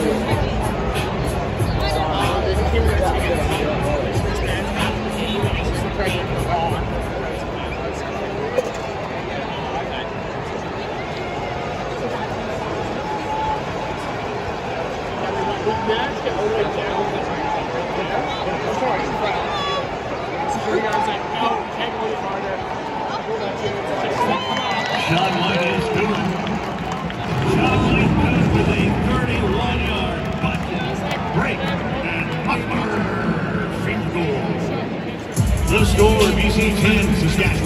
Sean White is good. Sean White good with a 31-yard punt, break, and Butler field goal. The score, BC 10, Saskatchewan.